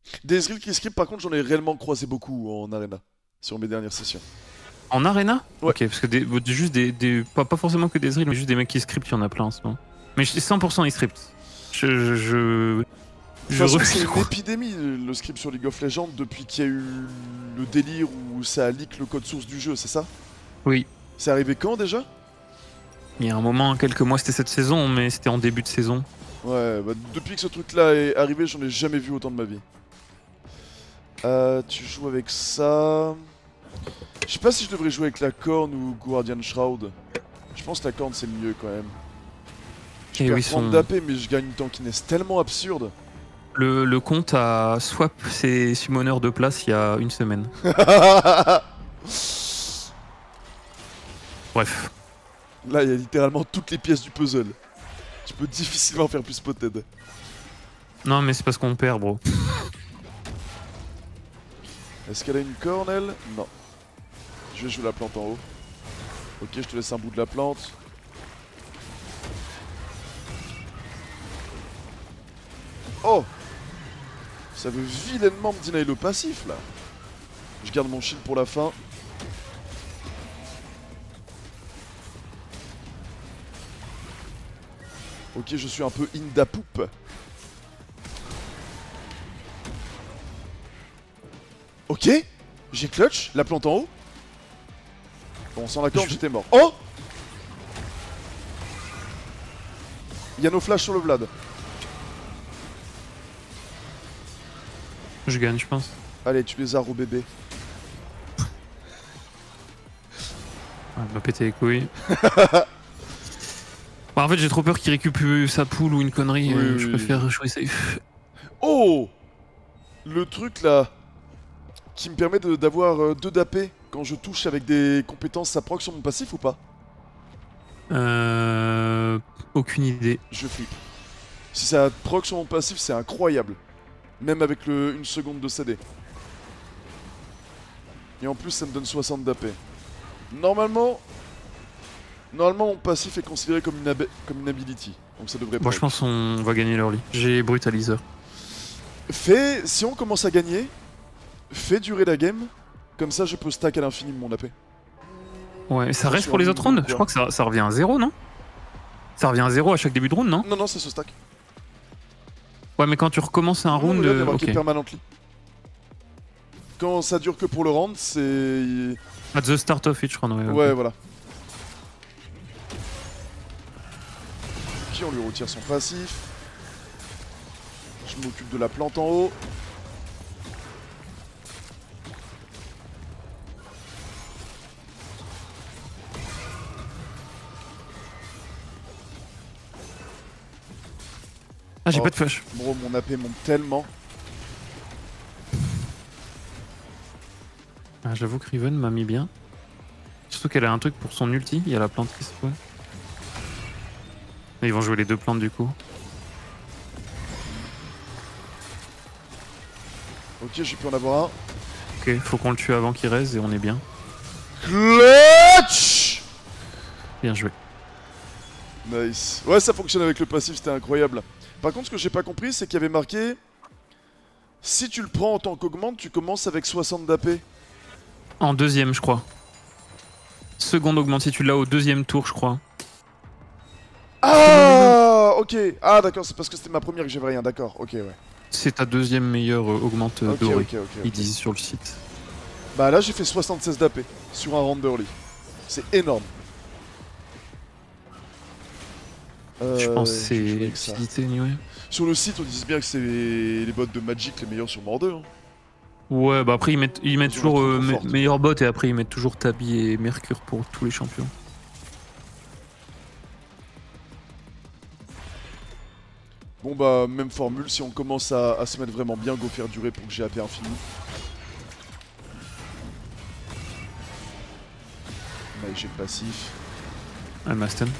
Des Ezreal qui script, par contre, j'en ai réellement croisé beaucoup en arena sur mes dernières sessions. En arena? Ouais. Ok, parce que juste pas forcément que des drills, mais juste des mecs qui scriptent, il y en a plein en ce moment. Mais 100% ils script. Je De toute façon, c'est refuse. une épidémie le script sur League of Legends depuis qu'il y a eu le délire où ça a leak le code source du jeu, c'est ça? Oui. C'est arrivé quand déjà? Il y a un moment, quelques mois, c'était cette saison, mais c'était en début de saison. Ouais, bah depuis que ce truc-là est arrivé, j'en ai jamais vu autant de ma vie. Tu joues avec ça... Je sais pas si je devrais jouer avec la corne ou Guardian Shroud. Je pense que la corne c'est le mieux quand même. Je Et perds oui, 30 d'AP mais je gagne une tankiness tellement absurde. Le compte a swap ses summoners de place il y a une semaine. Bref. Là il y a littéralement toutes les pièces du puzzle. Tu peux difficilement faire plus spotted. Non, mais c'est parce qu'on perd, bro. Est-ce qu'elle a une corne elle? Non. Je vais jouer la plante en haut. Ok, je te laisse un bout de la plante. Oh! Ça veut vilainement me deny le passif là. Je garde mon shield pour la fin. Ok, je suis un peu in da poupe. Ok, j'ai clutch, la plante en haut. Bon, sans la corde, j'étais mort. Oh! Il y a nos flashs sur le Vlad. Je gagne, je pense. Allez, tu les as, bébé. Ah, il m'a pété les couilles. Bah, en fait, j'ai trop peur qu'il récupère sa poule ou une connerie. Oui, Je oui, préfère jouer safe. Oh! Le truc là qui me permet d'avoir 2 d'AP quand je touche avec des compétences, ça proc sur mon passif ou pas? Aucune idée. Je flippe. Si ça proc sur mon passif, c'est incroyable. Même avec le 1 seconde de CD. Et en plus, ça me donne 60 d'AP. Normalement, mon passif est considéré comme une ability. Donc ça devrait Moi, pas. je pense qu'on va gagner l'early. J'ai brutaliseur. Si on commence à gagner, fais durer la game. Comme ça, je peux stack à l'infini mon AP. Ouais, ça reste Sur pour les un autres move ou rounds. Je quoi. crois que ça revient à 0, non? Ça revient à 0 à chaque début de round, non? Non, non, ça se stack. Ouais, mais quand tu recommences un Non, round, regarde, il y a marqué ok. permanently. Quand ça dure que pour le round, c'est... At the start of each round, ouais. Ouais, Ok. voilà. Ok, on lui retire son passif. Je m'occupe de la plante en haut. Ah, j'ai Oh. pas de flash. Bro, mon AP monte tellement. Ah, j'avoue que Riven m'a mis bien. Surtout qu'elle a un truc pour son ulti. Il y a la plante qui se peut. Ils vont jouer les deux plantes du coup. Ok, j'ai pu en avoir un. Ok, faut qu'on le tue avant qu'il reste et on est bien. Clutch! Bien joué. Nice. Ouais, ça fonctionne avec le passif, c'était incroyable. Par contre, ce que j'ai pas compris, c'est qu'il y avait marqué... Si tu le prends en tant qu'augmente, tu commences avec 60 d'AP. En deuxième, je crois. Seconde augmente si tu l'as au deuxième tour, je crois. Ah, ok. Ah, d'accord, c'est parce que c'était ma première que j'avais rien. D'accord, ok, ouais. C'est ta deuxième meilleure augmente Ok, dorée. ok, ok. Ils disent sur le site. Bah là, j'ai fait 76 d'AP sur un round early. C'est énorme. Je pense que je vais c'est jouer avec ça. utilité anyway. Sur le site, on dit bien que c'est les bots de Magic les meilleurs sur Mort 2. Hein. Ouais, bah après ils mettent Ils ont toujours la trop forte. meilleur bot et après ils mettent toujours Tabi et Mercure pour tous les champions. Bon bah, même formule, si on commence à se mettre vraiment bien, go faire durer pour que j'ai AP infini. Ouais, j'ai le passif. Elle m'a stun.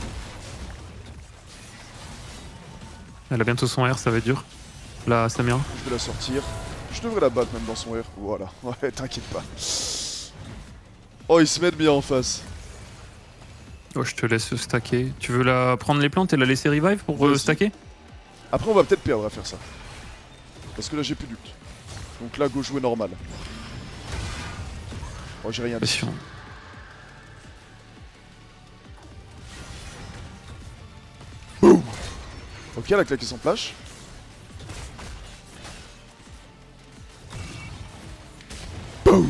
Elle a bientôt son R, ça va être dur. La Samira. Je vais la sortir. Je devrais la battre même dans son R. Voilà. Ouais, t'inquiète pas. Oh, ils se mettent bien en face. Oh, je te laisse stacker. Tu veux la prendre les plantes et la laisser revive pour Vas-y. stacker? Après, on va peut-être perdre à faire ça. Parce que là j'ai plus d'ult. Donc là go jouer normal. Oh j'ai rien dit. Passion. Boum. Ok, elle a claqué son flash. Boum.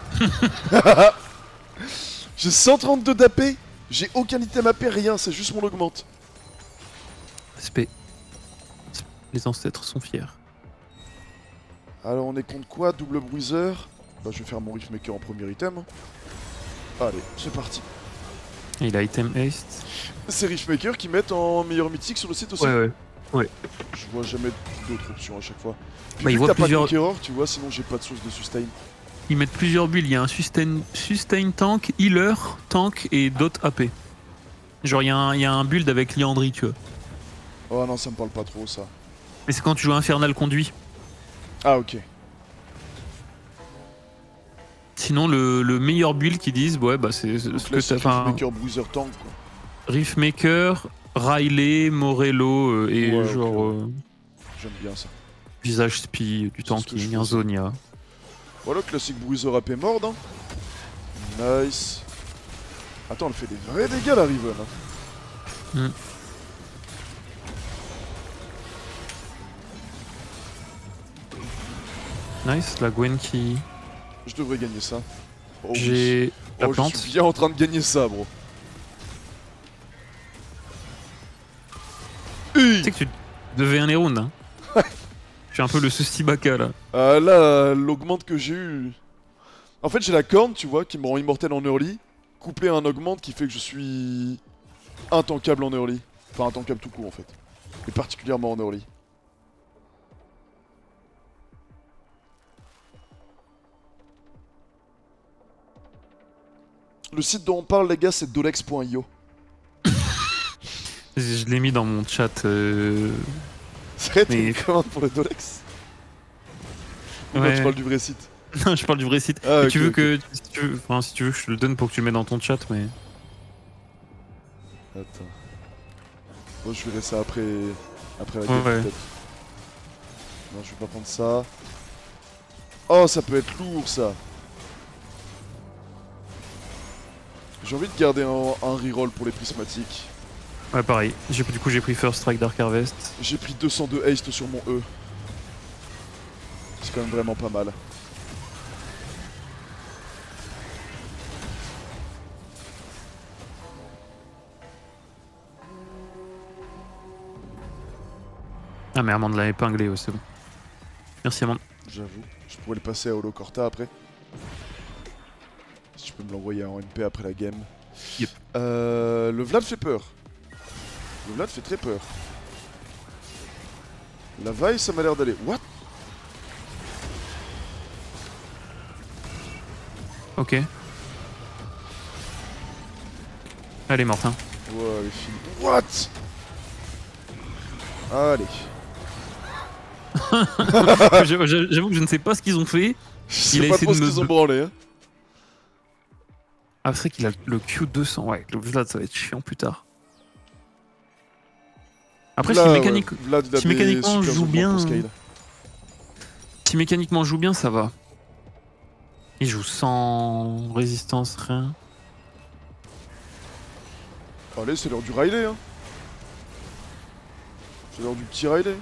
J'ai 132 d'AP. J'ai aucun item AP, rien, c'est juste mon augmente. Respect. Les ancêtres sont fiers. Alors on est contre quoi? Double bruiser. Bah je vais faire mon Riftmaker en premier item. Allez, c'est parti. Et il a item haste. C'est Riftmaker qui mettent en meilleur mythique sur le site aussi. Ouais. Je vois jamais d'autres options à chaque fois. Puis Bah, vu il que voit t'as plusieurs- pas Conqueror, tu vois, sinon j'ai pas de source de sustain. Ils mettent plusieurs builds. Il y a un sustain tank, healer, tank et d'autres AP. Genre, il y a un build avec Liandry, tu vois. Oh non, ça me parle pas trop ça. Mais c'est quand tu joues Infernal Conduit. Ah ok. Sinon, le meilleur build qu'ils disent, ouais, bah c'est ce Donc que là t'as. c'est Enfin, Riftmaker Bruiser Tank quoi. Riftmaker, Riley, Morello et Ouais, genre ok, ouais. J'aime bien ça. visage spi du C'est ce que tanking, je un faisais. Zonia. Voilà, classique Bruiser AP mord hein. Nice. Attends, elle fait des vrais dégâts la Riven hein. Nice, la Gwen qui. Je devrais gagner ça. Oh, oui. J'ai la Oh, plante. je suis bien en train de gagner ça bro. Tu sais que tu devais un round. Hein. Je suis un peu le souci baka là. Ah là, l'augmente que j'ai eu. En fait, j'ai la corne, tu vois, qui me rend immortel en early, couplé à un augmente qui fait que je suis intankable en early. Enfin, intankable tout court en fait. Et particulièrement en early. Le site dont on parle, les gars, c'est dolex.io. Je l'ai mis dans mon chat. C'est vrai, t'as Mais- une commande pour le dolex? Ou non, Ouais. tu parles du vrai site? Non, je parle du vrai site. Ah, Mais ok, tu veux ok. que. Si tu veux que je te le donne pour que tu le mettes dans ton chat, mais. Attends. Bon, je verrai ça après la Ouais, game ouais. peut-être. Non, je vais pas prendre ça. Oh, ça peut être lourd ça. J'ai envie de garder un reroll pour les prismatiques. Ouais, pareil. Du coup, j'ai pris First Strike Dark Harvest. J'ai pris 202 haste sur mon E. C'est quand même vraiment pas mal. Ah, mais Amande l'a épinglé, ouais, c'est bon. Merci, Amande. J'avoue. Je pourrais le passer à Holocorta après. Si tu peux me l'envoyer en NP après la game. Yep. Le Vlad fait peur. Le Vlad fait très peur. La vaille, ça m'a l'air d'aller. What? Ok. Elle est morte, hein. Ouais, elle est finie. What? Allez. J'avoue que je ne sais pas ce qu'ils ont fait. Je sais Il a pas essayé trop de ce me- qu'ils ont branlé. Hein. Ah, c'est vrai qu'il a le Q200. Ouais, le Vlad, ça va être chiant plus tard. Après, Là, si, ouais, mécanique... Vlad, il a si des mécaniquement on super joue augments bien, pour scale. si mécaniquement on joue bien, ça va. Il joue sans résistance, rien. Allez, c'est l'heure du Riley. Hein. C'est l'heure du petit Riley.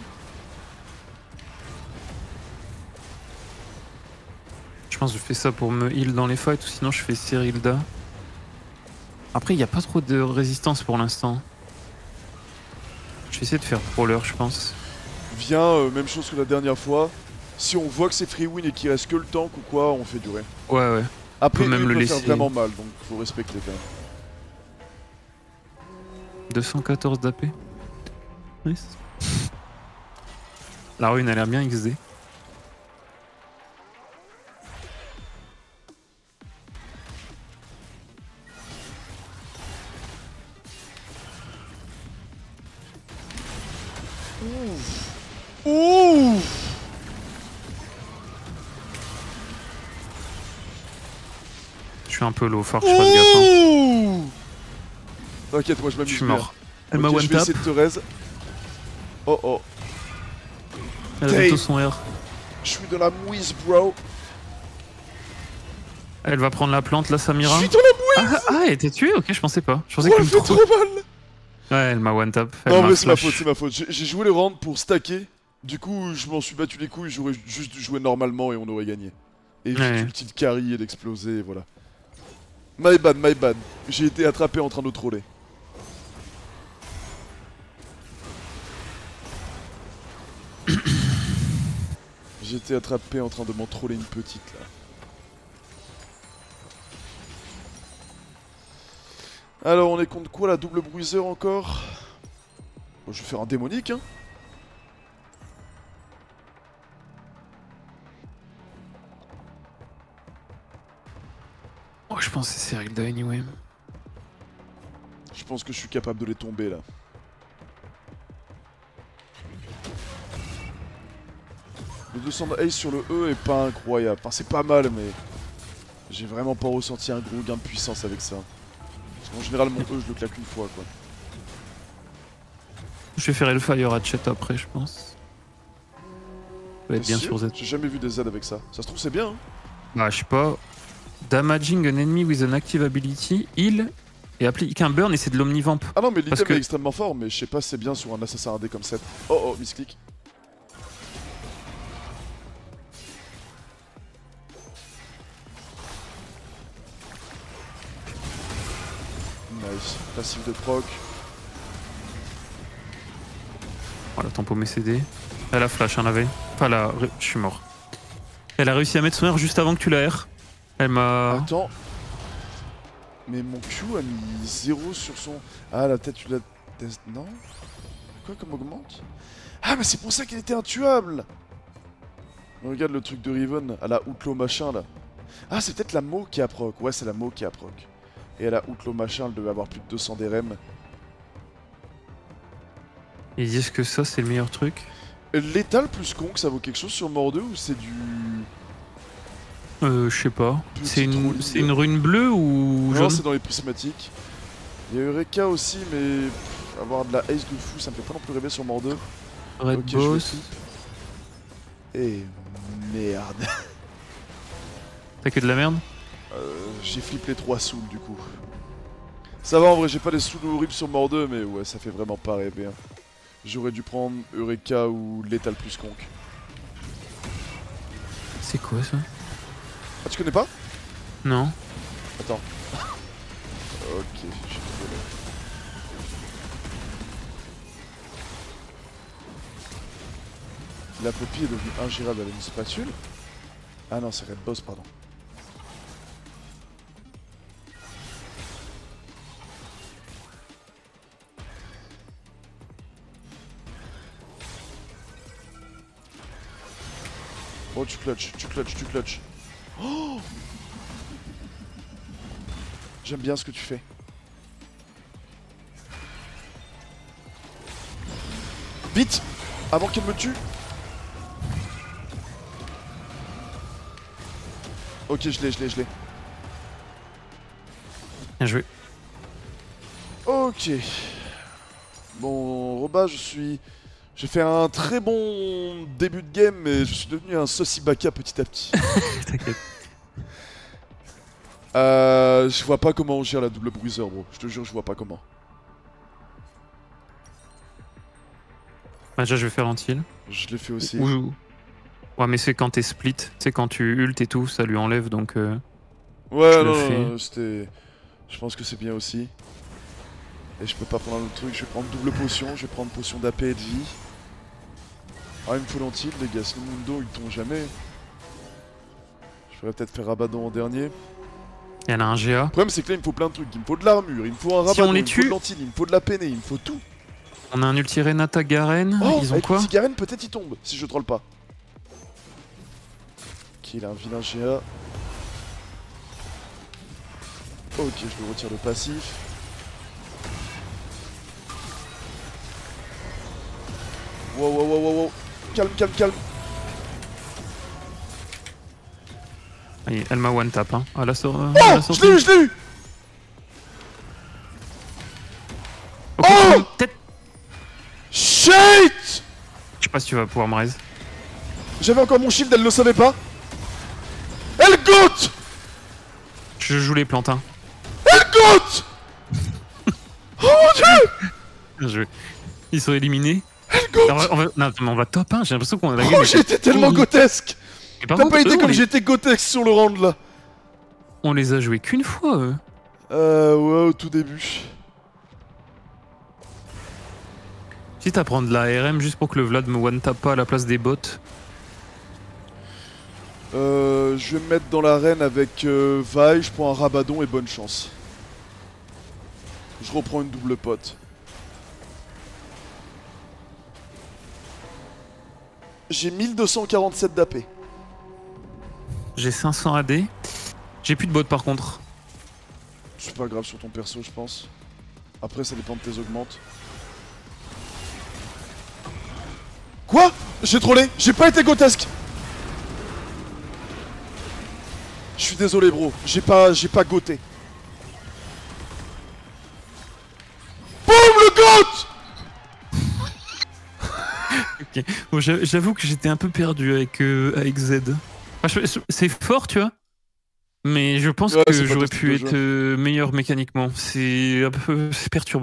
Je pense que je fais ça pour me heal dans les fights, ou sinon je fais Cyrilda. Après, il n'y a pas trop de résistance pour l'instant. Je vais essayer de faire brawler, je pense. Viens, même chose que la dernière fois. Si on voit que c'est free win et qu'il reste que le tank ou quoi, on fait durer. Ouais, ouais. Après, peut même il le peut faire laisser. vraiment mal, donc faut respecter quand même. 214 d'AP. Nice. La rune a l'air bien XD. Ouh! Je suis un peu low, faut que je fasse gaffe. Hein. Ouh! T'inquiète, moi je Je m'amuse suis bien. mort. Elle m'a Ok, one je vais tap. essayer de te raise. Oh oh. Elle a veto son R. Je suis de la mouise, bro. Elle va prendre la plante là, Samira. Je suis dans la mouise. Ah, elle était tuée? Ok, je pensais pas. Je pensais Oh, qu'elle elle fait trop mal. Ouais, elle m'a one tap. Non, mais c'est ma faute, c'est ma faute. J'ai joué les rounds pour stacker. Du coup, je m'en suis battu les couilles. J'aurais juste dû jouer normalement et on aurait gagné. Et j'ai ulti de carry et d'exploser, et voilà. My bad, my bad. J'ai été attrapé en train de troller. J'ai été attrapé en train de m'en troller une petite là. Alors on est contre quoi, la double bruiser encore? Bon, je vais faire un démonique hein. Oh, je pense que c'est Serilda anyway. Je pense que je suis capable de les tomber là. Le 200 de Ace sur le E est pas incroyable. Enfin c'est pas mal mais... J'ai vraiment pas ressenti un gros gain de puissance avec ça. Parce qu'en général mon E je le claque une fois quoi. Je vais faire Hellfire Hatchet après je pense. Ça va être bien sur Z. J'ai jamais vu des Z avec ça. Ça se trouve c'est bien hein. Bah je sais pas. Damaging an enemy with an active ability, heal et applique un burn et c'est de l'omnivamp. Ah non mais l'item est extrêmement fort mais je sais pas si c'est bien sur un assassin AD comme 7. Oh oh, misclick. Nice, passive de proc. Voilà, tempo MCD. Elle a flash, elle avait. Enfin là, je suis mort. Elle a réussi à mettre son R juste avant que tu la R. Elle m'a... Attends. Mais mon Q a mis 0 sur son... Ah la tête tu l'as... Non. Quoi comme augmente? Ah mais c'est pour ça qu'elle était intuable. Regarde le truc de Riven, à la Outlaw machin là. Ah c'est peut-être la Mo qui a proc. Ouais c'est la Mo qui a proc. Et à la Outlaw machin elle devait avoir plus de 200 DRM. Ils disent que ça c'est le meilleur truc. Létal plus Conk ça vaut quelque chose sur Mort 2 ou c'est du... Je sais pas. C'est une rune bleue ou jaune? Non c'est dans les prismatiques. Il y a Eureka aussi mais... avoir de la ace de fou ça me fait pas non plus rêver sur Mort 2. Red okay, Boss. Et merde. T'as que de la merde? J'ai flippé les 3 souls du coup. Ça va en vrai, j'ai pas des souls horribles sur Mort 2 mais ouais ça fait vraiment pas rêver. Hein. J'aurais dû prendre Eureka ou Létal plus Conk. C'est quoi ça? Ah tu connais pas? Non. Attends. Ok, je suis désolé. La Poppy est devenue ingérable avec une spatule. Ah non, c'est Red Boss, pardon. Oh, tu clutches, tu clutches, tu clutches. Oh, j'aime bien ce que tu fais. Vite, avant qu'elle me tue. Ok, je l'ai. Bien joué. Ok. Bon, Roba, j'ai fait un très bon début de game, mais je suis devenu un saucy baka petit à petit. T'inquiète. Je vois pas comment on gère la double bruiser, bro. Je te jure, je vois pas comment. Bah, déjà, je vais faire l'anti-heal. Je l'ai fait aussi. Ouais, mais c'est quand t'es split. Tu sais, quand tu ult et tout, ça lui enlève donc. Ouais, non, c'était. Je pense que c'est bien aussi. Et je peux pas prendre un autre truc. Je vais prendre double potion. Je vais prendre potion d'AP et de vie. Ah, il me faut l'anti-heal, les gars. Sinon, Mundo, il tombe jamais. Je pourrais peut-être faire Rabadon en dernier. Il y en a un GA. Le problème, c'est que là, il me faut plein de trucs. Il me faut de l'armure, il me faut un Rabadon, si on les il me faut de l'anti-heal, il me faut de la peinée, il me faut tout. On a un ulti Renata Garen. Oh, ils ont avec quoi? Garen, peut-être il tombe, si je troll pas. Ok, il a un vilain GA. Ok, je lui retire le passif. Wow. Calme. Allez, elle m'a one tap. Hein. Ah, la sortie. Oh, je l'ai eu. Okay, oh peut-être. Shit. Je sais pas si tu vas pouvoir me raise. J'avais encore mon shield, elle le savait pas. Elle goûte. Je joue les plantes, hein. Elle goûte. Oh mon dieu. Bien joué. Ils sont éliminés. Elle goûte. Alors, non, mais on va top 1, j'ai l'impression qu'on a la Oh, game. j'étais tellement grotesque. Et par T'as contre, pas idée eux, comme j'étais grotesque sur le round là. on les a joués qu'une fois, eux. Ouais, au tout début. Si t'as prendre de la RM juste pour que le Vlad me one-tap pas à la place des bots. Je vais me mettre dans l'arène avec Vi, je prends un Rabadon et bonne chance. Je reprends une double pote. J'ai 1247 d'AP. J'ai 500 AD. J'ai plus de bots par contre. C'est pas grave sur ton perso, je pense. Après, ça dépend de tes augmentes. Quoi? J'ai trollé. J'ai pas été grotesque. Je suis désolé, bro. J'ai pas goté. Boum, le goat. Ok. Bon, j'avoue que j'étais un peu perdu avec Z. Enfin, c'est fort, tu vois. Mais je pense Ouais, que c'est pas j'aurais ton pu style de être meilleur mécaniquement. C'est un peu perturbant.